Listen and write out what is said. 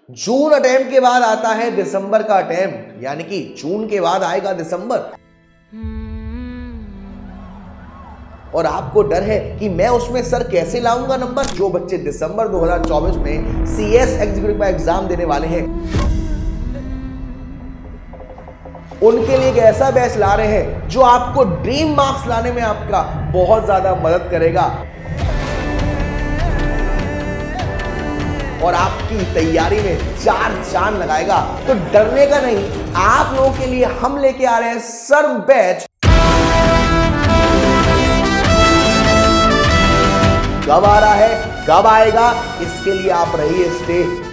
जून attempt के बाद आता है दिसंबर का अटेम्प्ट, यानी कि जून के बाद आएगा दिसंबर। और आपको डर है कि मैं उसमें सर कैसे लाऊंगा नंबर। जो बच्चे दिसंबर 2024 में CS एग्जीक्यूटिव का एग्जाम देने वाले हैं, उनके लिए एक ऐसा बैच ला रहे हैं जो आपको ड्रीम मार्क्स लाने में आपका बहुत ज्यादा मदद करेगा और आपकी तैयारी में चार चांद लगाएगा। तो डरने का नहीं, आप लोगों के लिए हम लेके आ रहे हैं सर्व बैच। कब आ रहा है, कब आएगा, इसके लिए आप रहिए स्टे